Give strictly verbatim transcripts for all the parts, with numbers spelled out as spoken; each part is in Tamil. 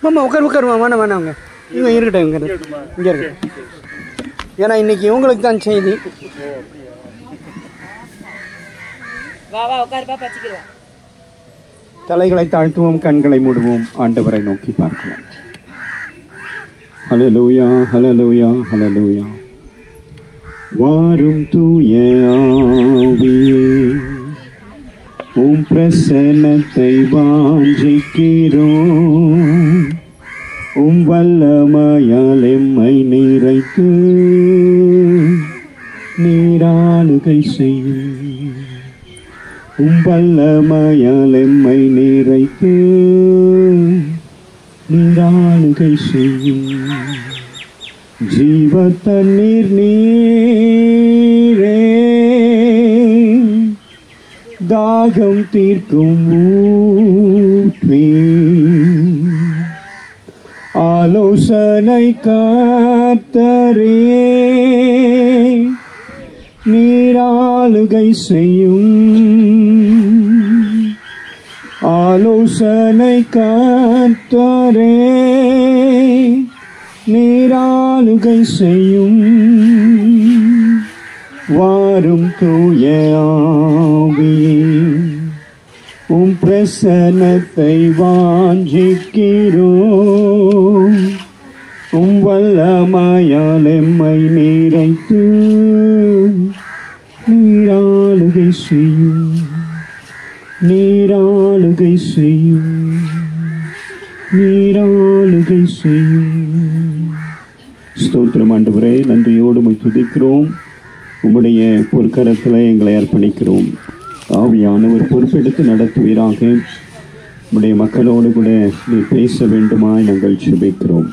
மாமா உட்கார் உட்காருமா வேணாம் வேணாங்க இவங்க இருக்கட்டும் இவங்க இங்கே இருக்கட்டும். ஏன்னா இன்னைக்கு இவங்களுக்கு தான் செய்தி. தலைகளை தாழ்த்துவோம், கண்களை மூடுவோம், ஆண்டவரை நோக்கி பார்க்கலாம். ஹல்லேலூயா ஹல்லேலூயா ஹல்லேலூயா. வாரும் தூய ஆவியே, உம் பிரசன்னத்தை வாஞ்சிக்கிறோம். உம் வல்லமையால் எம்மை நிறைத்து நீராளுகை செய்யும். உம் வல்லமையால் எம்மை நிறைத்து நீராளுகை செய்யும். ஜீவ தண்ணீர் நீரே, தாகம் தீர்க்கும் ஊற்றே, ஆலோசனை காத்தரே, நீராளுகை செய்யும். ஆலோசனை காத்தரே, நீராளுகை செய்யும். வாரும் தூய ஆவியே, உம் பிரசன்னத்தை வாஞ்சிக்கிறோம். உம் வல்லமையால் எம்மை நிறைத்து நீராளுகை செய்யும். நீராளுகை செய்யும். நீராளுகை செய்யும். ஸ்தோத்திரம் ஆண்டவரே, நன்றியோடு உம்மை துதிக்கிறோம். உம்முடைய பொற்கரத்தில் எங்களை அர்ப்பணிக்கிறோம். ஆவியானவர் பொறுப்பெடுத்து நடத்துவீராக. உம்முடைய மக்களோடு கூட நீ பேச வேண்டுமாய் நாங்கள் ஜெபிக்கிறோம்.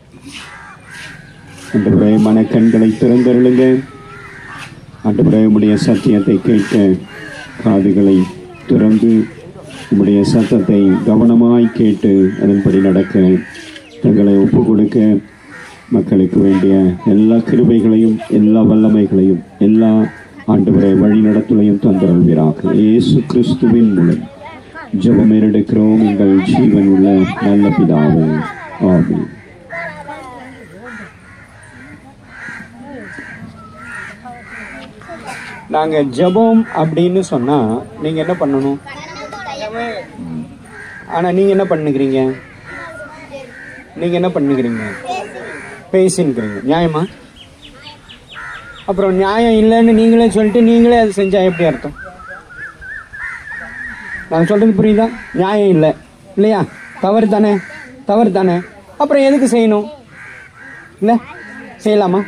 ஆண்டவரே, மனக்கண்களை திறந்தருளுங்க. ஆண்டவரே, உம்முடைய சத்தியத்தை கேட்க காதுகளை திறந்து உம்முடைய சத்தத்தை கவனமாய் கேட்டு அதன்படி நடக்க தங்களை ஒப்பு கொடுக்க மக்களுக்கு வேண்டிய எல்லா கிருபைகளையும் எல்லா வல்லமைகளையும் எல்லா ஆண்டவரை வழி நடத்தலையும் தந்தருள்வீராக. இயேசு கிறிஸ்துவின் மூலம் ஜெபம் எடுக்கிறோம் எங்கள் ஜீவன் உள்ள நல்ல பிதாவே, ஆமென். நாங்க ஜெபம் அப்படின்னு சொன்னா நீங்க என்ன பண்ணணும்? ஆனா நீங்க என்ன பண்ணுகிறீங்க? நீங்க என்ன பண்ணுகிறீங்க? பேசின்னுக்கிறீங்க. நியாயமா? அப்புறம் நியாயம் இல்லைன்னு நீங்களே சொல்லிட்டு நீங்களே அதை செஞ்சா எப்படி அர்த்தம்? நான் சொல்றது புரியுதா? நியாயம் இல்லை இல்லையா? தவறு தானே? தவறு தானே? அப்புறம் எதுக்கு செய்யணும்? இல்லை செய்யலாமா?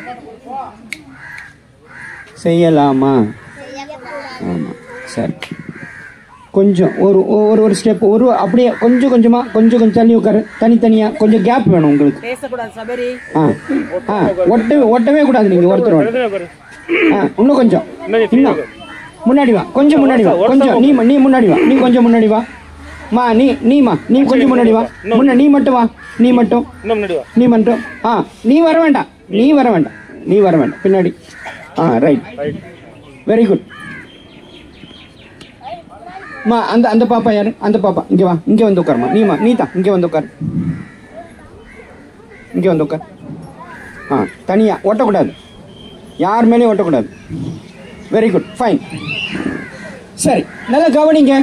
செய்யலாமா? ஆமாம், சரி. கொஞ்சம் ஒரு ஒரு ஒரு ஸ்டெப் ஒரு அப்படியே கொஞ்சம் கொஞ்சமாக கொஞ்சம் கொஞ்சம் தள்ளி உட்காரு. தனித்தனியாக கொஞ்சம் கேப் வேணும் உங்களுக்கு. ஆ ஆ ஒட்டவே ஒட்டவே கூடாது. நீங்கள் ஒருத்தர் ஆ இன்னும் கொஞ்சம் இன்னும் முன்னாடி வா, கொஞ்சம் முன்னாடி வா, கொஞ்சம் நீ நீ முன்னாடி வா, நீ கொஞ்சம் முன்னாடி வா மா, நீ நீமா நீ கொஞ்சம் முன்னாடி வா, முன்ன நீ மட்டும் வா, நீ மட்டும் நீ மட்டும் ஆ நீ வர வேண்டாம், நீ வர வேண்டாம், நீ வர வேண்டாம், பின்னாடி. All right, very good. மா அந்த அந்த பாப்பா யாரு? அந்த பாப்பா இங்கே வா, இங்கே வந்து உட்காருமா. நீமா நீ தான் இங்கே வந்து உட்காரு, இங்கே வந்து உட்கார். ஆ தனியா ஒட்டக்கூடாது, யார் மேலேயும் ஒட்டக்கூடாது. Very good, fine. சரி, நல்லா கவனிங்க.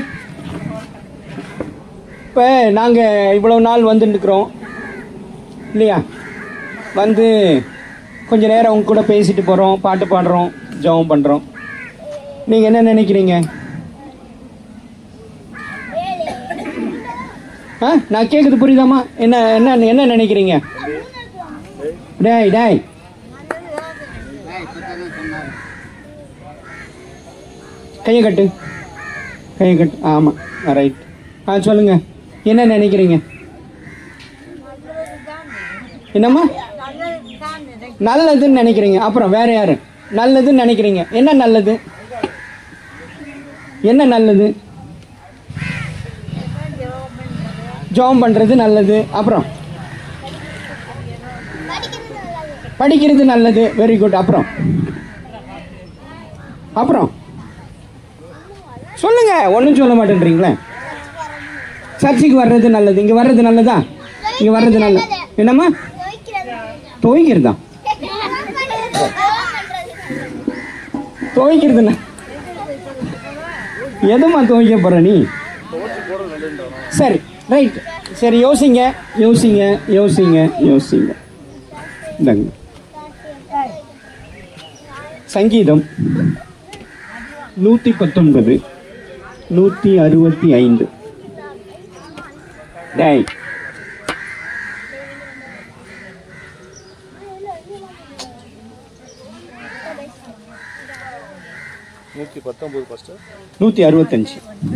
இப்போ நாங்கள் இவ்வளோ நாள் வந்துட்டுருக்குறோம் இல்லையா? வந்து கொஞ்ச நேரம் அவங்க கூட பேசிட்டு போகிறோம், பாட்டு பாடுறோம், ஜெபம் பண்ணுறோம். நீங்கள் என்ன நினைக்கிறீங்க? ஆ நான் கேட்குறது புரியுதாம்மா? என்ன என்ன என்ன நினைக்கிறீங்க? டேய் டேய் கையை கட்டு, கையை கட்டு. ஆமாம், ரைட். ஆ சொல்லுங்க, என்ன நினைக்கிறீங்க? என்னம்மா? நல்லதுன்னு நினைக்கிறீங்க. அப்புறம் வேற யாரு நல்லதுன்னு நினைக்கிறீங்க? என்ன நல்லது? என்ன நல்லது? ஜெபம் பண்றது நல்லது. அப்புறம் படிக்கிறது நல்லது. Very good. அப்புறம் அப்புறம் சொல்லுங்க, ஒன்றும் சொல்ல மாட்டேன்றீங்களே. சர்ச்சுக்கு வர்றது நல்லது. இங்கே வர்றது நல்லதா? இங்க வர்றதுனால என்னம்மா துவைக்கிறதா துவைக்கிறதுனா எதுமா துவைக்க போற நீ? சரி ரைட் சரி யோசிங்க யோசிங்க யோசிங்க யோசிங்க. சங்கீதம் நூத்தி பத்தொன்பது நூத்தி அறுபத்தி ஐந்து. டேய் நூத்தி பத்தொன்பது ஃபர்ஸ்ட் நூத்தி அறுபத்தஞ்சு.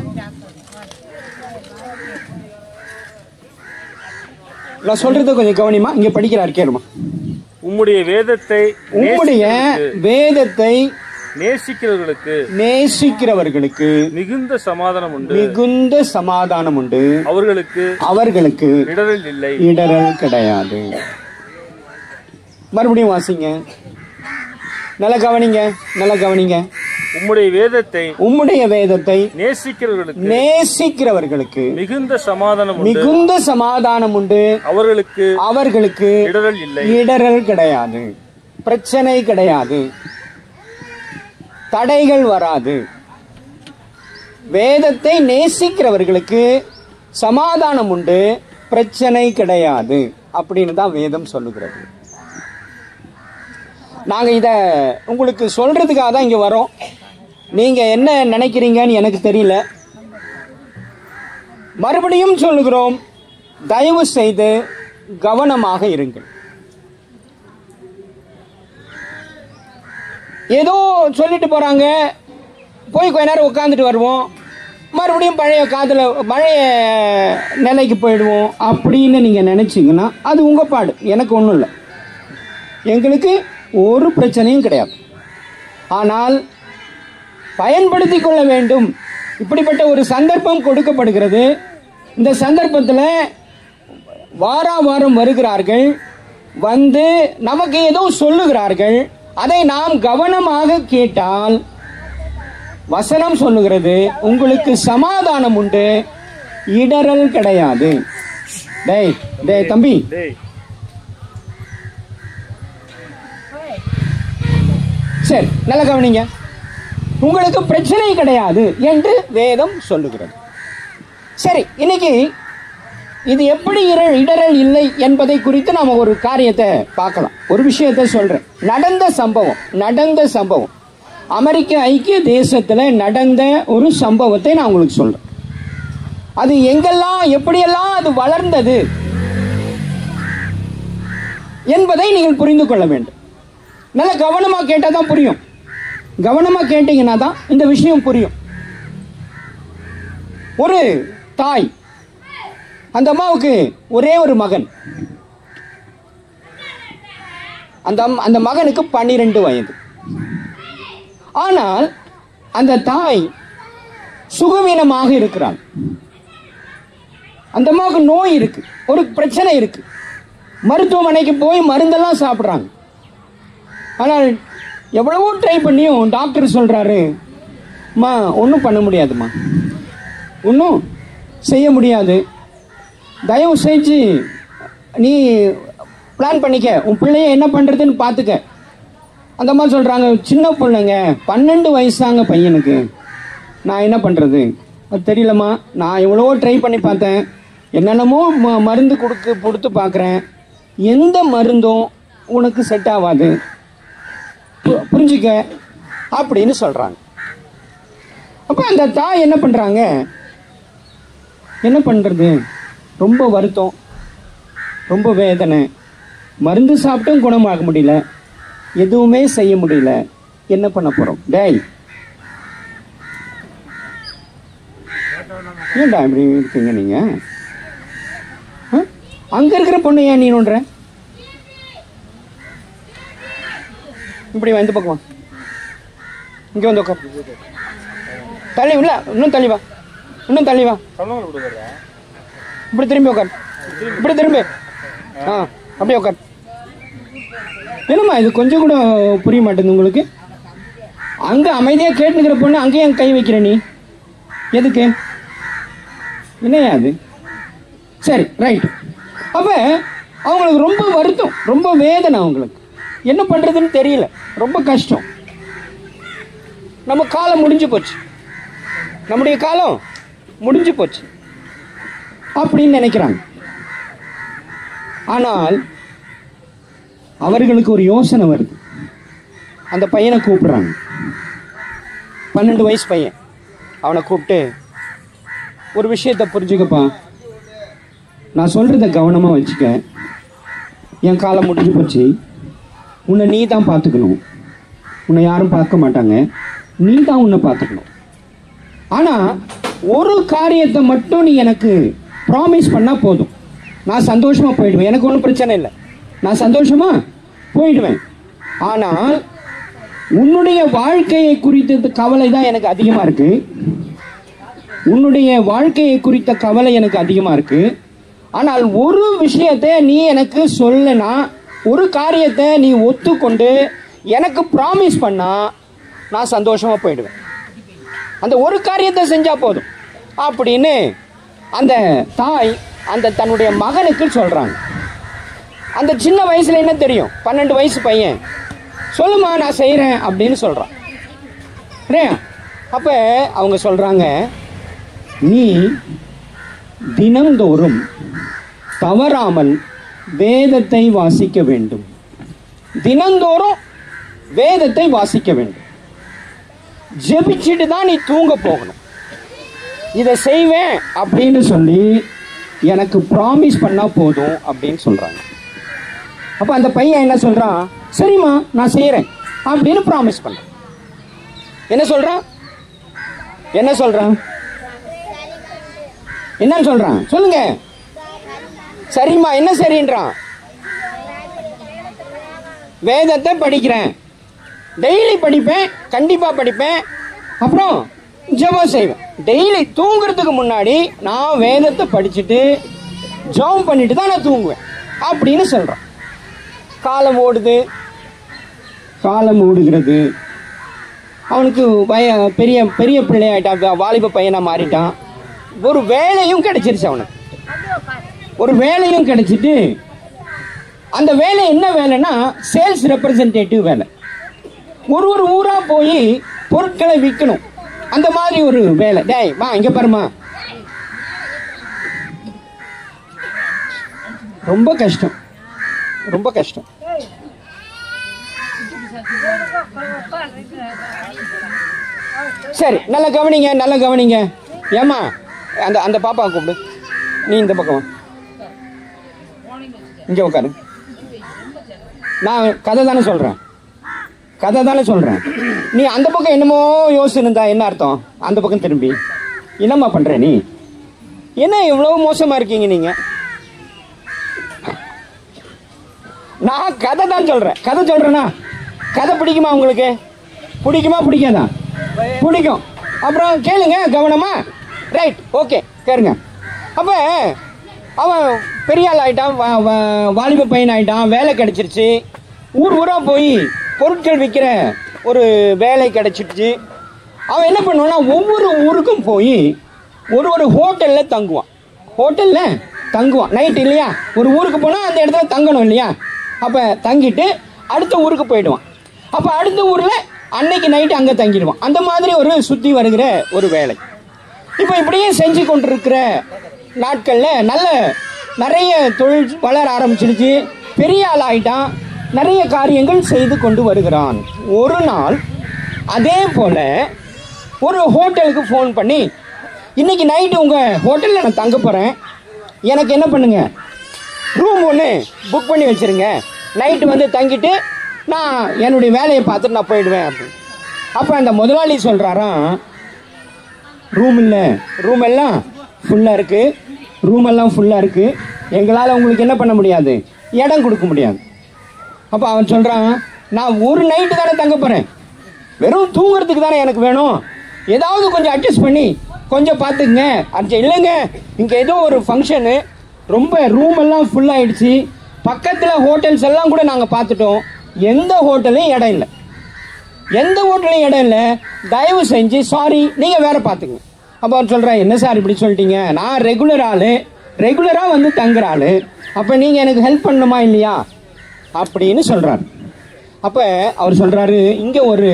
நான் சொல்றத கொஞ்சம் கவனிமா. இங்க படிக்கிறார் கேளுமா. உம்முடைய வேதத்தை உம்முடைய வேதத்தை நேசிக்கிறவர்களுக்கு நேசிக்கிறவர்களுக்கு மிகுந்த சமாதானம் உண்டு மிகுந்த சமாதானம் உண்டு அவர்களுக்கு அவர்களுக்கு இடரல் இல்லை இடரல் கிடையாது. மறுபடியும் வாசிங்க. நல்ல கவனிங்க நல்ல கவனிங்க. உம்முடைய வேதத்தை உம்முடைய வேதத்தை நேசிக்கிறவர்களுக்கு நேசிக்கிறவர்களுக்கு மிகுந்த சமாதானம் மிகுந்த சமாதானம் உண்டு அவர்களுக்கு அவர்களுக்கு இடரல் இல்லை இடரல் கிடையாது, பிரச்சனை கிடையாது, தடைகள் வராது. வேதத்தை நேசிக்கிறவர்களுக்கு சமாதானம் உண்டு, பிரச்சனை கிடையாது அப்படின்னு தான் வேதம் சொல்லுகிறது. நாங்க இத உங்களுக்கு சொல்றதுக்காக தான் இங்க வரோம். நீங்க என்ன நினைக்கிறீங்கன்னு எனக்கு தெரியல. மறுபடியும் சொல்லுகிறோம், தயவு செய்து கவனமாக இருங்கள். ஏதோ சொல்லிட்டு போறாங்க, போய் கொஞ்ச நேரம் உட்காந்துட்டு வருவோம், மறுபடியும் பழைய காதல பழைய நிலைக்கு போயிடுவோம் அப்படின்னு நீங்க நினைச்சீங்கன்னா அது உங்க பாடு. எனக்கு ஒன்றும் இல்லை, எங்களுக்கு ஒரு பிரச்சனையும் கிடையாது. ஆனால் பயன்படுத்தி கொள்ள வேண்டும். இப்படிப்பட்ட ஒரு சந்தர்ப்பம் கொடுக்கப்படுகிறது. இந்த சந்தர்ப்பத்தில் வாரா வாரம் வருகிறார்கள், வந்து நமக்கு ஏதோ சொல்லுகிறார்கள். அதை நாம் கவனமாக கேட்டால் வசனம் சொல்லுகிறது, உங்களுக்கு சமாதானம் உண்டு, இடரல் கிடையாது. டேய் டேய் தம்பி, சரி நல்ல கவனிங்க. உங்களுக்கு பிரச்சனை கிடையாது என்று வேதம் சொல்லுகிறது. சரி, இன்னைக்கு இது எப்படி இடரல் இல்லை என்பதை குறித்து நாம ஒரு காரியத்தை பார்க்கலாம். ஒரு விஷயத்தை சொல்றேன். நடந்த சம்பவம் நடந்த சம்பவம் அமெரிக்க ஐக்கிய தேசத்துல நடந்த ஒரு சம்பவத்தை நான் உங்களுக்கு சொல்றேன். அது எங்கெல்லாம் எப்படியெல்லாம் அது வளர்ந்தது என்பதை நீங்கள் புரிந்து கொள்ள வேண்டும். நல்ல கவனமா கேட்டா தான் புரியும். கவனமா கேட்டீங்கன்னா தான் இந்த விஷயம் புரியும். ஒரு தாய், அந்த அம்மாவுக்கு ஒரே ஒரு மகன். அந்த அந்த மகனுக்கு பன்னிரண்டு வயது. ஆனால் அந்த தாய் சுகவீனமாக இருக்கிறாள். அந்த அம்மாவுக்கு நோய் இருக்கு, ஒரு பிரச்சனை இருக்கு. மருத்துவமனைக்கு போய் மருந்தெல்லாம் சாப்பிட்றாங்க. ஆனால் எவ்வளவோ ட்ரை பண்ணியும் டாக்டர் சொல்றாரு, அம்மா ஒன்றும் பண்ண முடியாதுமா, ஒன்றும் செய்ய முடியாது, தயவு செஞ்சு நீ பிளான் பண்ணிக்க, உன் பிள்ளைய என்ன பண்றதுன்னு பார்த்துக்க. அந்த மாதிரி சொல்றாங்க, சின்ன பிள்ளைங்க, பன்னெண்டு வயசாங்க பையனுக்கு, நான் என்ன பண்றது, அது தெரியலம்மா, நான் எவ்வளவோ ட்ரை பண்ணி பார்த்தேன், என்னென்னமோ ம மருந்து கொடுத்து கொடுத்து பார்க்குறேன், எந்த மருந்தும் உனக்கு செட் ஆகாது, புரிஞ்சுக்க அப்படின்னு சொல்றாங்க. அப்ப அந்த தாய் என்ன பண்றாங்க, என்ன பண்றது, ரொம்ப வருத்தம், ரொம்ப வேதனை, மருந்து சாப்பிட்டும் குணமாக முடியல, எதுவுமே செய்ய முடியல, என்ன பண்ண போறோம். டேய் ஏன்டா இப்படி இருக்கீங்க நீங்க? அங்க இருக்கிற பொண்ணு ஏன் நீ நோன்ற? இப்படி வந்து பக்கம் இங்க வந்து உட்கார், தள்ளி இல்ல, இன்னும் தள்ளி வா, இன்னும் தள்ளி வா, இப்படி திரும்பி உட்கார், இப்படி திரும்பி, ஆ அப்படியே உட்கார். என்னம்மா இது கொஞ்சம் கூட புரிய மாட்டேங்குது உங்களுக்கு? அங்க அமைதியா கேட்டுக்கிற பொண்ணு அங்கேயும் கை வைக்கிற நீ எதுக்கு? என்னையா அது? சரி ரைட். அப்ப அப்ப அவங்களுக்கு ரொம்ப வருத்தம், ரொம்ப வேதனை, அவங்களுக்கு என்ன பண்றதுன்னு தெரியல, ரொம்ப கஷ்டம். நம்ம காலம் முடிஞ்சு போச்சு, நம்முடைய காலம் முடிஞ்சு போச்சு அப்படின்னு நினைக்கிறாங்க. ஆனால் அவர்களுக்கு ஒரு யோசனை வருது. அந்த பையனை கூப்பிடுறாங்க, பன்னெண்டு வயசு பையன். அவனை கூப்பிட்டு, ஒரு விஷயத்தை புரிஞ்சுக்கப்பா, நான் சொல்றத கவனமா வச்சுக்க. என் காலம் முடிஞ்சு போச்சு, உன்னை நீ தான் பார்த்துக்கணும், உன்னை யாரும் பார்க்க மாட்டாங்க, நீ தான் உன்னை பார்த்துக்கணும். ஆனா ஒரு காரியத்தை மட்டும் நீ எனக்கு ப்ராமிஸ் பண்ணா போதும், நான் சந்தோஷமா போயிடுவேன், எனக்கு ஒன்றும் பிரச்சனை இல்லை, நான் சந்தோஷமா போயிடுவேன். ஆனால் உன்னுடைய வாழ்க்கையை குறித்த கவலை தான் எனக்கு அதிகமா இருக்கு, உன்னுடைய வாழ்க்கையை குறித்த கவலை எனக்கு அதிகமா இருக்கு. ஆனால் ஒரு விஷயத்தை நீ எனக்கு சொல்லனா, ஒரு காரியத்தை நீ ஒத்துக்கொண்டு எனக்கு ப்ராமிஸ் பண்ணா நான் சந்தோஷமா போயிடுவேன், அந்த ஒரு காரியத்தை செஞ்சா போதும் அப்படின்னு அந்த தாய் அந்த தன்னுடைய மகனுக்கு சொல்றாங்க. அந்த சின்ன வயசுல என்ன தெரியும், பன்னெண்டு வயசு பையன், சொல்லுமா நான் செய்யறேன் அப்படின்னு சொல்றான். அப்ப அவங்க சொல்றாங்க, நீ தினந்தோறும் தவறாமல் வேதத்தை வாசிக்க வேண்டும், தினந்தோறும் வேதத்தை வாசிக்க வேண்டும், ஜெபிச்சுட்டு தான் நீ தூங்க போகணும், இதை செய்வேன் அப்படின்னு சொல்லி எனக்கு ப்ராமிஸ் பண்ணா போதும் அப்படின்னு சொல்றாங்க. அப்ப அந்த பையன் என்ன சொல்றான், சரிம்மா நான் செய்யறேன் அப்படின்னு ப்ராமிஸ் பண்றான். என்ன சொல்றான், என்ன சொல்றான், என்ன சொல்றான் சொல்லுங்க. சரிம்மா, என்ன சரின்றான், வேதத்தை படிக்கிறேன், டெய்லி படிப்பேன், கண்டிப்பா படிப்பேன், அப்புறம் ஜெபம் செய்வேன், டெய்லி தூங்குறதுக்கு முன்னாடி நான் வேதத்தை படிச்சுட்டு ஜெபம் பண்ணிட்டு தான் நான் தூங்குவேன் அப்படின்னு சொல்றான். காலம் ஓடுது, காலம் ஓடுகிறது. அவனுக்கு வய பெரிய பெரிய பிள்ளையாயிட்டான், வாலிப பையனா மாறிட்டான். ஒரு வேலையும் கிடைச்சிருச்சு அவனுக்கு, ஒரு வேலையும் கிடைச்சிட்டு, அந்த வேலை என்ன வேலைன்னா சேல்ஸ் ரெப்ரசன்டேட்டிவ் வேலை. ஒரு ஒரு ஊரா போய் பொருட்களை விற்கணும், அந்த மாதிரி ஒரு வேலை. டேய் வா இங்க பாருமா, ரொம்ப கஷ்டம், ரொம்ப கஷ்டம். சரி, நல்ல கவனிங்க, நல்ல கவனிங்க. ஏமா அந்த அந்த பாப்பா கூப்பிடு, நீ இந்த பக்கம் இங்க உட்காரு. நான் கதை தானே சொல்றேன், கதை தானே சொல்றேன். நீ அந்த பக்கம் என்னமோ யோசிச்சுருந்தா என்ன அர்த்தம், அந்த பக்கம் திரும்பி என்னம்மா பண்ற நீ, என்ன இவ்வளவு மோசமா இருக்கீங்க நீங்க. நான் கதை தான் சொல்றேன், கதை சொல்றேன்னா கதை பிடிக்குமா உங்களுக்கு, பிடிக்குமா பிடிக்காதா, பிடிக்கும். அப்புறம் கேளுங்க கவனமா, ரைட் ஓகே கேளுங்க. அப்ப அவன் பெரிய ஆள் ஆயிட்டான், வாலிப பையன் ஆயிட்டான், வேலை கிடைச்சிருச்சு, ஊர் ஊரா போய் பொருட்கள் விற்கிற ஒரு வேலை கிடைச்சிருச்சு. அவன் என்ன பண்ணுவான்னா ஒவ்வொரு ஊருக்கும் போய் ஒரு ஒரு ஹோட்டல்ல தங்குவான், ஹோட்டல்ல தங்குவான் நைட் இல்லையா, ஒரு ஊருக்கு போனா அந்த இடத்துல தங்கணும் இல்லையா, அப்ப தங்கிட்டு அடுத்த ஊருக்கு போயிடுவான். அப்ப அடுத்த ஊர்ல அன்னைக்கு நைட்டு அங்க தங்கிடுவான். அந்த மாதிரி ஒரு சுத்தி வருகிற ஒரு வேலை. இப்ப இப்படியே செஞ்சு கொண்டிருக்கிற நாட்கள்ல நல்ல நிறைய தொழில் வளர ஆரம்பிச்சிருச்சு, பெரிய ஆள் ஆயிட்டான், நிறைய காரியங்கள் செய்து கொண்டு வருகிறான். ஒரு நாள் அதே போல ஒரு ஹோட்டலுக்கு ஃபோன் பண்ணி, இன்னைக்கு நைட்டு உங்க ஹோட்டல்ல நான் தங்க போறேன், எனக்கு என்ன பண்ணுங்க, ரூம் ஒன்று புக் பண்ணி வச்சிருங்க, நைட்டு வந்து தங்கிட்டு நான் என்னுடைய வேலையை பார்த்துட்டு நான் போயிடுவேன் அப்படின்னு. அப்போ அந்த முதலாளி சொல்றாராம், ரூம் இல்லை, ரூம் எல்லாம் ஃபுல்லாக இருக்கு, ரூம் எல்லாம் ஃபுல்லாக இருக்கு, எங்களால் உங்களுக்கு என்ன பண்ண முடியாது, இடம் கொடுக்க முடியாது. அப்போ அவன் சொல்றான், நான் ஒரு நைட்டு தானே தங்க போறேன், வெறும் தூங்குறதுக்கு தானே எனக்கு வேணும், ஏதாவது கொஞ்சம் அட்ஜஸ்ட் பண்ணி கொஞ்சம் பார்த்துக்குங்க. அட்ஜஸ்ட் இல்லைங்க, இங்கே ஏதோ ஒரு ஃபங்க்ஷனு, ரொம்ப ரூம் எல்லாம் ஃபுல் ஆயிடுச்சு, பக்கத்தில் ஹோட்டல்ஸ் எல்லாம் கூட நாங்கள் பார்த்துட்டோம், எந்த ஹோட்டலையும் இடம் இல்லை, எந்த ஹோட்டலையும் இடம் இல்லை, தயவு செஞ்சு சாரி நீங்கள் வேற பார்த்துக்குங்க. அப்போ அவர் சொல்கிறேன், என்ன சார் இப்படி சொல்லிட்டீங்க, நான் ரெகுலர் ஆள், ரெகுலரா வந்து தங்குறாள். அப்ப நீங்க எனக்கு ஹெல்ப் பண்ணணுமா இல்லையா அப்படின்னு சொல்றாரு. அப்ப அவர் சொல்றாரு, இங்க ஒரு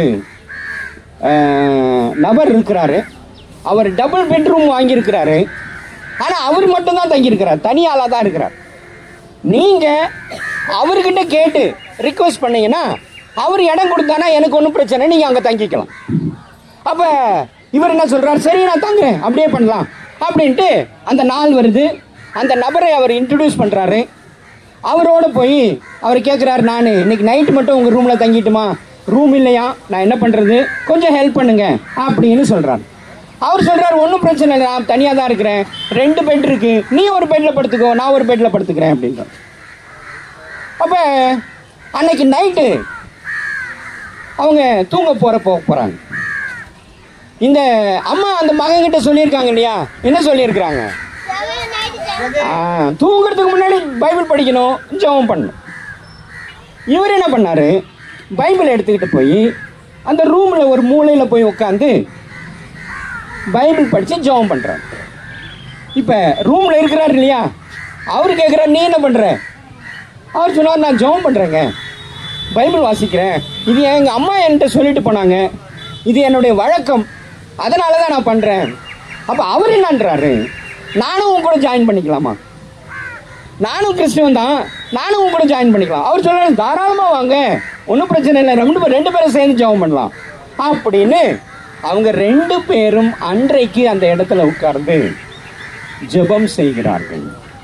நபர் இருக்கிறாரு, அவர் டபுள் பெட்ரூம் வாங்கியிருக்கிறாரு, ஆனா அவர் மட்டும்தான் தங்கியிருக்கிறார், தனியாளா தான் இருக்கிறார். நீங்க அவர்கிட்ட கேட்டு ரிக்வெஸ்ட் பண்ணீங்கன்னா அவர் இடம் கொடுத்தானா எனக்கு ஒன்றும் பிரச்சனை, நீங்க அங்க தங்கிக்கலாம். அப்ப இவர் என்ன சொல்றாரு, சரி நான் தங்குறேன், அப்படியே பண்ணலாம் அப்படின்ட்டு அந்த நாள் வருது. அந்த நபரை அவர் இன்ட்ரடியூஸ் பண்றாரு. அவரோட போய் அவர் கேட்குறாரு, நான் இன்னைக்கு நைட்டு மட்டும் உங்கள் ரூமில் தங்கிட்டுமா? ரூம் இல்லையா, நான் என்ன பண்ணுறது, கொஞ்சம் ஹெல்ப் பண்ணுங்க அப்படின்னு சொல்கிறார். அவர் சொல்கிறார், ஒன்றும் பிரச்சனை இல்லை, நான் தனியாக தான் இருக்கிறேன், ரெண்டு பெட் இருக்கு, நீ ஒரு பெட்டில் படுத்துக்கோ, நான் ஒரு பெட்டில் படுத்துக்கிறேன் அப்படின்ற. அப்போ அன்னைக்கு நைட்டு அவங்க தூங்க போகிற போக போகிறாங்க. இந்த அம்மா அந்த மகன்கிட்ட சொல்லியிருக்காங்க இல்லையா, என்ன சொல்லியிருக்கிறாங்க, தூங்குறதுக்கு முன்னாடி பைபிள் படிக்கணும், ஜெபம் பண்ணணும். இவர் என்ன பண்ணாரு, பைபிள் எடுத்துக்கிட்டு போய் அந்த ரூம்ல ஒரு மூலையில போய் உட்காந்து பைபிள் படிச்சு ஜெபம் பண்றாரு. இப்ப ரூம்ல இருக்கிறாரு இல்லையா, அவரு கேட்கிறார், நீ என்ன பண்ற? அவர் சொன்னார், நான் ஜெபம் பண்றேங்க, பைபிள் வாசிக்கிறேன், இது எங்க அம்மா என்கிட்ட சொல்லிட்டு போனாங்க, இது என்னுடைய வழக்கம், அதனாலதான் நான் பண்றேன். அப்ப அவர் என்னன்றாரு, நானும் உங்க கூட ஜாயின் பண்ணிக்கலாமா, நானும் கிறிஸ்துவன் தான், நானும் உங்க கூட ஜாயின் பண்ணிக்கலாம். அவர் சொல்றாரு, தாராளமா வாங்க, ஒன்றும் பிரச்சனை இல்லை, ரெண்டு ரெண்டு பேரும் சேர்ந்து ஜெபம் பண்ணலாம் அப்படின்னு அவங்க ரெண்டு பேரும் அன்றைக்கு அந்த இடத்துல உட்கார்ந்து ஜெபம் செய்கிறார்கள்.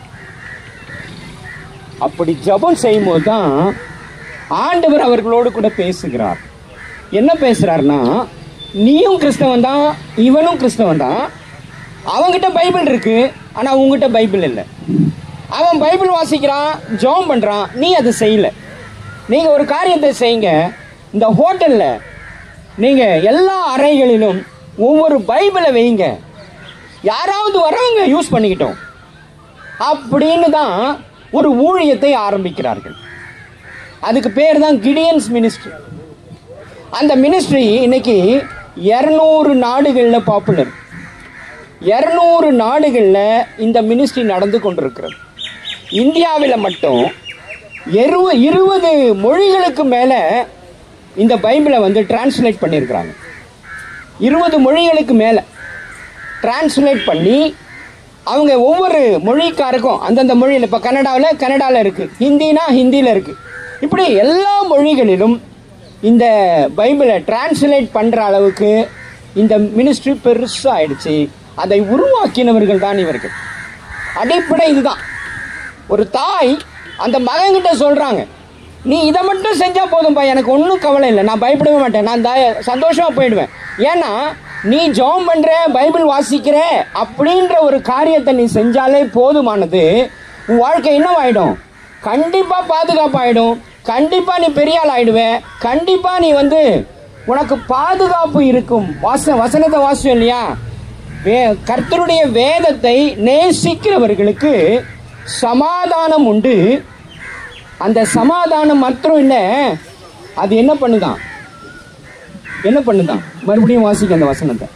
அப்படி ஜெபம் செய்யும் போதுதான் ஆண்டவர் அவர்களோடு கூட பேசுகிறார். என்ன பேசுறாருன்னா, நீயும் கிறிஸ்தவன் தான், இவனும் கிறிஸ்தவன் தான், அவங்கிட்ட பைபிள் இருக்கு, ஆனா உங்ககிட்ட பைபிள் இல்லை. அவன் பைபிள் வாசிக்கிறான், ஜெபம் பண்றான், நீ அதை செய்யல. நீங்க ஒரு காரியத்தை செய்யுங்க, இந்த ஹோட்டல்ல நீங்க எல்லா அறைகளிலும் ஒவ்வொரு பைபிளை வைங்க, யாராவது வரவங்க யூஸ் பண்ணிக்கிட்டோம் அப்படின்னு தான் ஒரு ஊழியத்தை ஆரம்பிக்கிறார்கள். அதுக்கு பேர் தான் கிடியன்ஸ் மினிஸ்ட்ரி. அந்த மினிஸ்ட்ரி இன்னைக்கு இருநூறு நாடுகள்ல பாப்புலர். இருநூறு நாடுகள்ல இந்த மினிஸ்ட்ரி நடந்து கொண்டிருக்கிறது. இந்தியாவில் மட்டும் இருபது மொழிகளுக்கு மேல இந்த பைபிளை வந்து டிரான்ஸ்லேட் பண்ணியிருக்கிறாங்க. இருபது மொழிகளுக்கு மேல டிரான்ஸ்லேட் பண்ணி அவங்க ஒவ்வொரு மொழிக்காருக்கும் அந்தந்த மொழியில், இப்போ கன்னடாவில் கன்னடாவில் இருக்கு, ஹிந்தினா ஹிந்தியில் இருக்கு, இப்படி எல்லா மொழிகளிலும் இந்த பைபிளை டிரான்ஸ்லேட் பண்ற அளவுக்கு இந்த மினிஸ்ட்ரி பெருசா ஆயிடுச்சு. அதை உருவாக்கினவர்கள் தான் இவர்கள். அடிப்படை இதுதான். ஒரு தாய் அந்த மகன்கிட்ட சொல்றாங்க, நீ இதை மட்டும் செஞ்சா போதும்பா, எனக்கு ஒன்றும் கவலை இல்லை, நான் பயப்படவே மாட்டேன், நான் சந்தோஷமா போயிடுவேன். ஏன்னா நீ ஜெபம் பண்ற, பைபிள் வாசிக்கிற அப்படின்ற ஒரு காரியத்தை நீ செஞ்சாலே போதுமானது. உன் வாழ்க்கை என்னவாயிடும், கண்டிப்பா பாதுகாப்பாயிடும், கண்டிப்பா நீ பெரிய ஆள் ஆயிடுவே, கண்டிப்பா நீ வந்து உனக்கு பாதுகாப்பு இருக்கும். வாச வசனத்தை வாசியம் இல்லையா, கர்த்தருடைய வேதத்தை நேசிக்கிறவர்களுக்கு சமாதானம் உண்டு. அந்த சமாதானம் மாத்திரம் இல்லை, அது என்ன பண்ணுதான் என்ன பண்ணுதான் மறுபடியும் வாசிக்க அந்த வசனத்தை.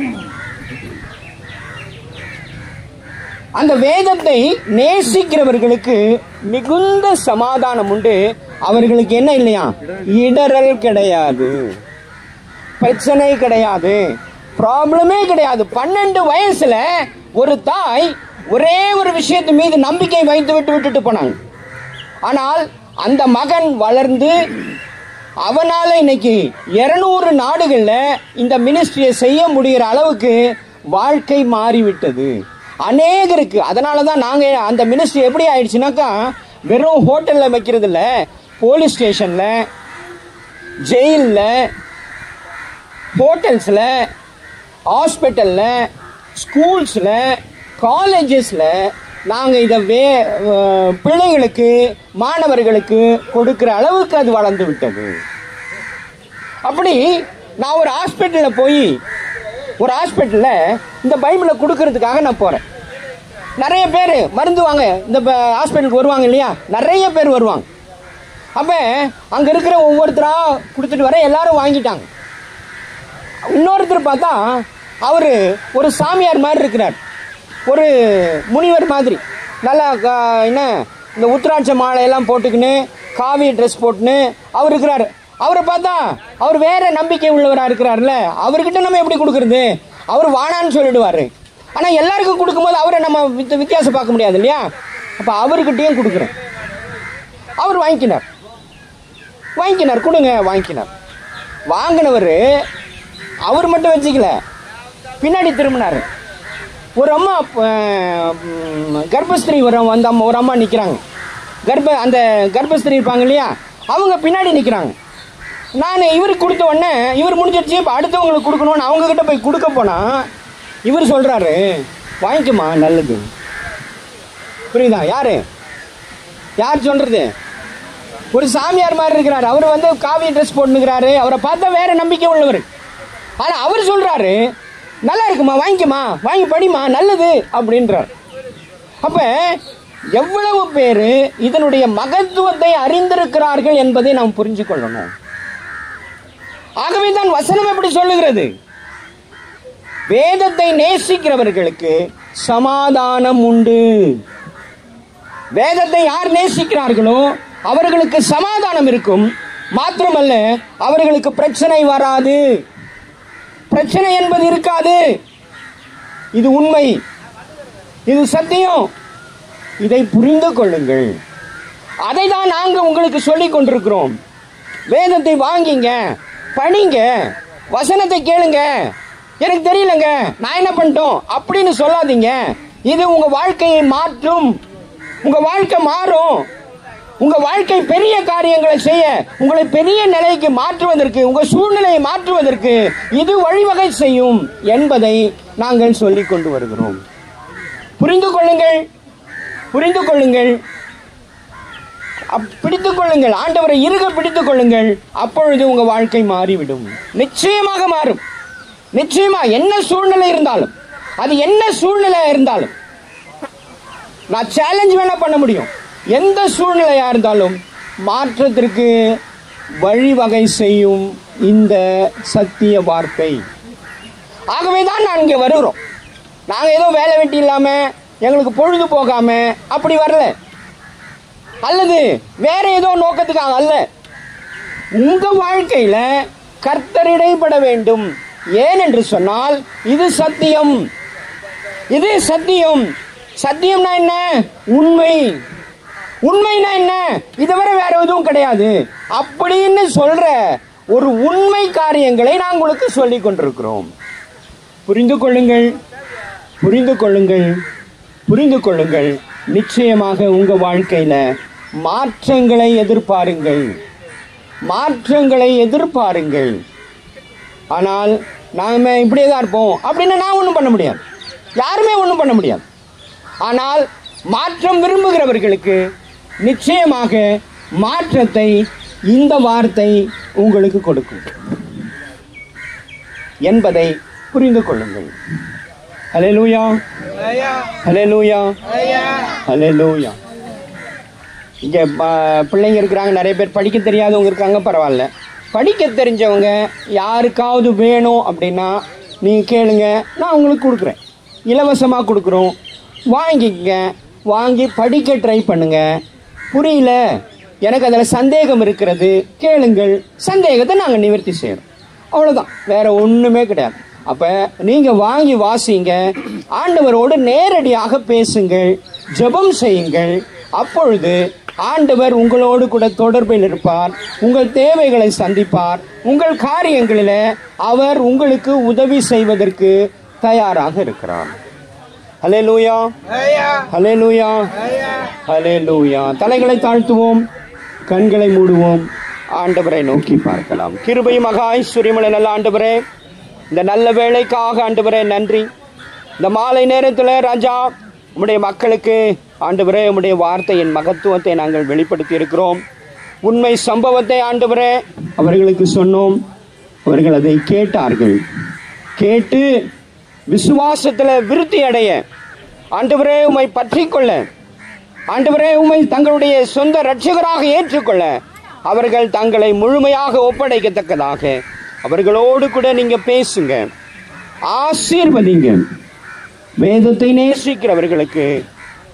அந்த வேதத்தை நேசிக்கிறவர்களுக்கு மிகுந்த சமாதானம் உண்டு. அவர்களுக்கு என்ன இல்லையா, இடரல் கிடையாது, பிரச்சனை கிடையாது, ப்ராப்ளமே கிடையாது. பன்னெண்டு வயசுல ஒரு தாய் ஒரே ஒரு விஷயத்து மீது நம்பிக்கை வைத்து விட்டு விட்டுட்டு போனாங்க. ஆனால் அந்த மகன் வளர்ந்து அவனால இன்னைக்கு இருநூறு நாடுகள்ல இந்த மினிஸ்ட்ரியை செய்ய முடிகிற அளவுக்கு வாழ்க்கை மாறிவிட்டது அநேகருக்கு. அதனாலதான் நாங்க அந்த மினிஸ்ட்ரி எப்படி ஆயிடுச்சுனாக்கா, வெறும் ஹோட்டல்ல வைக்கிறது இல்ல, போலீஸ் ஸ்டேஷன்ல, ஜெயில்ல, ஹோட்டல்ஸ்ல, ஹாஸ்பிட்டல்ல, ஸ்கூல்ஸ்ல, காலேஜஸ்ல நாங்க இதை வே பிள்ளைகளுக்கு, மாணவர்களுக்கு கொடுக்கிற அளவுக்கு அது வளர்ந்து விட்டது. அப்படி நான் ஒரு ஹாஸ்பிட்டல்ல போய் ஒரு ஹாஸ்பிட்டல்ல இந்த பைபிளை கொடுக்கறதுக்காக நான் போறேன். நிறைய பேர் மருந்து வாங்க இந்த ஹாஸ்பிட்டலுக்கு வருவாங்க இல்லையா, நிறைய பேர் வருவாங்க. அப்ப அங்க இருக்கிற ஒவ்வொருத்தரா கொடுத்துட்டு வர எல்லாரும் வாங்கிட்டாங்க. இன்னொருத்தர் பார்த்தா அவரு ஒரு சாமியார் மாதிரி இருக்கிறார், ஒரு முனிவர் மாதிரி. நல்லா என்ன இந்த உத்திராட்ச மாலையெல்லாம் போட்டுக்கின்னு காவி ட்ரெஸ் போட்டுன்னு அவர் இருக்கிறாரு. அவரை பார்த்தா அவர் வேற நம்பிக்கை உள்ளவராக இருக்கிறார்ல, அவர்கிட்ட நம்ம எப்படி கொடுக்கறது? அவர் வானான்னு சொல்லிடுவாரு. ஆனால் எல்லாருக்கும் கொடுக்கும்போது அவரை நம்ம வித் வித்தியாசம் பார்க்க முடியாது இல்லையா? அப்போ அவர்கிட்டையும் கொடுக்குறேன். அவர் வாங்கிக்கினார் வாங்கிக்கினார் கொடுங்க வாங்கிக்கினார். வாங்கினவர் அவர் மட்டும் வச்சுக்கல, பின்னாடி திரும்பினார். ஒரு அம்மா கர்ப்பஸ்திரீ ஒரு அந்த அம்மா ஒரு அம்மா நிற்கிறாங்க. கர்ப்ப அந்த கர்ப்பஸ்திரீ இருப்பாங்க இல்லையா, அவங்க பின்னாடி நிற்கிறாங்க. நான் இவருக்கு கொடுத்த உடனே இவர் முடிஞ்சிடுச்சு, இப்போ அடுத்தவங்களுக்கு கொடுக்கணும்னு அவங்கக்கிட்ட போய் கொடுக்க போனால் இவர் சொல்கிறாரு, வாங்கிக்குமா நல்லது. புரியுதா? யார் யார் சொல்கிறது? ஒரு சாமியார் மாதிரி இருக்கிறார். அவர் வந்து காவி ட்ரெஸ் போட்டுக்கிறாரு, அவரை பார்த்தா வேற நம்பிக்கை உள்ளவர். ஆனால் அவர் சொல்கிறாரு, நல்லா இருக்குமா, வாங்கிக்குமா, வாங்கி படிமா, நல்லது அப்படின்றார். அப்போ எவ்வளவு பேர் இதனுடைய மகத்துவத்தை அறிந்திருக்கிறார்கள் என்பதை நாம் புரிஞ்சு கொள்ளணும். ஆகவே தான் வசனம் எப்படி சொல்லுகிறது? வேதத்தை நேசிக்கிறவர்களுக்கு சமாதானம் உண்டு. வேதத்தை யார் நேசிக்கிறார்களோ அவர்களுக்கு சமாதானம் இருக்கும். மாத்திரமல்ல, அவர்களுக்கு பிரச்சனை வராது, பிரச்சனை என்பது இருக்காது. இது உண்மை, இது சத்தியம். இதை புரிந்து கொள்ளுங்கள். அதை தான் நாங்கள் உங்களுக்கு சொல்லிக் கொண்டிருக்கிறோம். வேதத்தை வாங்கிங்க, படிங்க, வசனத்தை கேளுங்க. எனக்கு தெரியலங்க, நான் என்ன பண்ணிட்டோம் அப்படின்னு சொல்லாதீங்க. இது உங்க வாழ்க்கையை மாற்றும். உங்க வாழ்க்கை மாறும். உங்க வாழ்க்கை பெரிய காரியங்களை செய்ய, உங்களை பெரிய நிலைக்கு மாற்றுவதற்கு, உங்க சூழ்நிலையை மாற்றுவதற்கு இது வழிவகை செய்யும் என்பதை நாங்கள் சொல்லிக் கொண்டு வருகிறோம். புரிந்து கொள்ளுங்கள், புரிந்து கொள்ளுங்கள், பிடித்துக் கொள்ளுங்கள். ஆண்டவரை இறுக பிடித்துக் கொள்ளுங்கள். அப்பொழுது உங்க வாழ்க்கை மாறிவிடும். நிச்சயமாக மாறும். நிச்சயமா என்ன சூழ்நிலை இருந்தாலும், அது என்ன சூழ்நிலை இருந்தாலும் நான் சேலஞ்ச் வேணா பண்ண முடியும். எந்த சூழ்நிலையா இருந்தாலும் மாற்றத்திற்கு வழிவகை செய்யும் இந்த சத்திய வார்த்தை. ஆகவே தான் நான் இங்கே வருகிறோம். நாங்கள் ஏதோ வேலை வெட்டி இல்லாம, எங்களுக்கு பொழுது போகாம அப்படி வரல, அல்லது வேற ஏதோ நோக்கத்துக்காக அல்ல. உங்க வாழ்க்கையில கர்த்தர் இடைப்பட வேண்டும். ஏன் என்று சொன்னால் இது சத்தியம். இது சத்தியம். சத்தியம்னா என்ன? உண்மை. உண்மைனா என்ன? இதுவரை வேற எதுவும் கிடையாது அப்படின்னு சொல்ற ஒரு உண்மை காரியங்களை நான் உங்களுக்கு சொல்லிக் கொண்டிருக்கிறோம். புரிந்து கொள்ளுங்கள், புரிந்து கொள்ளுங்கள், புரிந்து கொள்ளுங்கள். நிச்சயமாக உங்க வாழ்க்கையில மாற்றங்களை எதிர்பாருங்கள், மாற்றங்களை எதிர்பாருங்கள். ஆனால் நாம இப்படியே தான் இருப்போம் அப்படின்னு நான் ஒன்றும் பண்ண முடியாது, யாருமே ஒன்றும் பண்ண முடியாது. ஆனால் மாற்றம் விரும்புகிறவர்களுக்கு நிச்சயமாக மாற்றத்தை இந்த வார்த்தை உங்களுக்கு கொடுக்கும் என்பதை புரிந்து கொள்ளுங்கள். ஹல்லேலூயா, ஹல்லேலூயா, ஹல்லேலூயா. இங்கே பிள்ளைங்க இருக்கிறாங்க, நிறைய பேர் படிக்க தெரியாதவங்க இருக்காங்க, பரவாயில்ல. படிக்க தெரிஞ்சவங்க யாருக்காவது வேணும் அப்படின்னா நீங்கள் கேளுங்க, நான் உங்களுக்கு கொடுக்குறேன், இலவசமாக கொடுக்குறோம். வாங்கிக்கங்க, வாங்கி படிக்க ட்ரை பண்ணுங்க. புரியல, எனக்கு அதில் சந்தேகம் இருக்கிறது, கேளுங்கள், சந்தேகத்தை நாங்கள் நிவர்த்தி செய்கிறோம். அவ்வளோதான், வேற ஒன்றுமே கிடையாது. அப்போ நீங்கள் வாங்கி வாசிங்க, ஆண்டவரோடு நேரடியாக பேசுங்கள், ஜெபம் செய்யுங்கள். அப்பொழுது ஆண்டவர் உங்களோடு கூட தொடர்பில் இருப்பார், உங்கள் தேவைகளை சந்திப்பார், உங்கள் காரியங்களில் அவர் உங்களுக்கு உதவி செய்வதற்கு தயாராக இருக்கிறார். ஹல்லேலூயா, ஹல்லேலூயா, ஹல்லேலூயா. தலைகளை தாழ்த்துவோம், கண்களை மூடுவோம், ஆண்டவரை நோக்கி பார்க்கலாம். கிருபை மகா ஐஸ்வரியமுள்ள நல்ல ஆண்டவரே, இந்த நல்ல வேளைக்காக ஆண்டவரே நன்றி. இந்த மாலை நேரத்தில் ராஜா உம்முடைய மக்களுக்கு ஆண்டவரே உம்முடைய வார்த்தையின் மகத்துவத்தை நாங்கள் வெளிப்படுத்தி இருக்கிறோம். உண்மை சம்பவத்தை ஆண்டவரே அவர்களுக்கு சொன்னோம், அவர்கள் அதை கேட்டார்கள். கேட்டு விசுவாசத்தில் விருத்தி அடைய, ஆண்டவரே உம்மை பற்றி கொள்ள, ஆண்டவரே உம்மை தங்களுடைய சொந்த இரட்சகராக ஏற்றுக்கொள்ள அவர்கள் தங்களை முழுமையாக ஒப்படைக்கத்தக்கதாக அவர்களோடு கூட நீங்க பேசுங்க, ஆசீர்வதிங்க. வேதத்தை நேசிக்கிறவர்களுக்கு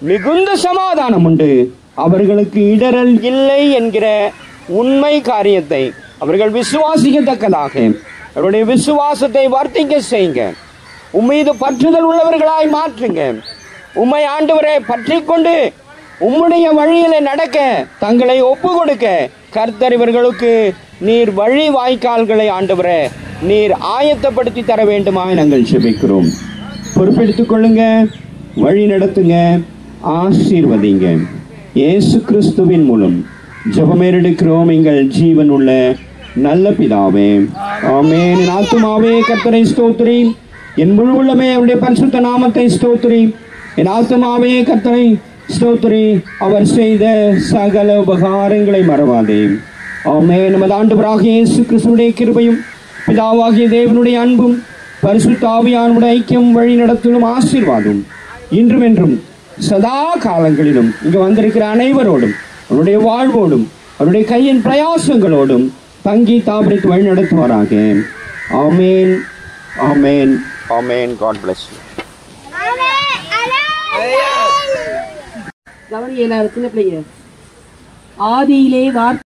மிகுந்த சமாதானம் உண்டு. அவர்களுக்கு இடரல் இல்லை என்கிற உண்மை காரியத்தை அவர்கள் விசுவாசிக்கத்தக்கதாக அவருடைய விசுவாசத்தை வர்த்திக்க செய்யுங்க. உம்மீது பற்றுதல் உள்ளவர்களாய் மாற்றுங்க. உம்மை ஆண்டவரை பற்றி கொண்டு உம்முடைய வழியில நடக்க தங்களை ஒப்பு கொடுக்க கர்த்தர் இவர்களுக்கு நீர் வழி வாய்க்கால்களை ஆண்டவரை நீர் ஆயத்தப்படுத்தி தர வேண்டுமாய் நாங்கள் ஜெபிக்கிறோம். பொறுப்பெடுத்துக் கொள்ளுங்க, வழி நடத்துங்க, ஆசீர்வதிங்க. இயேசு கிறிஸ்துவின் மூலம் ஜெபமேறெடுக்கிறோம் எங்கள் ஜீவன் உள்ள நல்ல பிதாவே, ஆமென். என் ஆத்துமாவே கர்த்தரை ஸ்தோத்திரி, என் முழு உள்ளமே அவருடைய பரிசுத்த நாமத்தை ஸ்தோத்திரி. என் ஆத்துமாவே கர்த்தரை ஸ்தோத்திரி, அவர் செய்த சகல உபகாரங்களை மறவாதே. ஆமென். நமது ஆண்டவராகிய இயேசு கிறிஸ்துவினுடைய கிருபையும் பிதாவாகிய தேவனுடைய அன்பும் பரிசுத்த ஆவியானவருடைய ஐக்கியம் வழி நடத்தலும் ஆசீர்வாதம் இன்றும் என்றும் சதா காலங்களிலும் இங்கு வந்திருக்கிற அனைவரோடும் அவருடைய வாழ்வோடும் அவருடைய கையின் பிரயாசங்களோடும் தங்கி தாபரித்து வழி நடத்துவாராக. ஆமென், ஆமென், ஆமென். God bless you. கவனியல சின்ன பிள்ளைங்க, ஆதியிலே வார்த்தை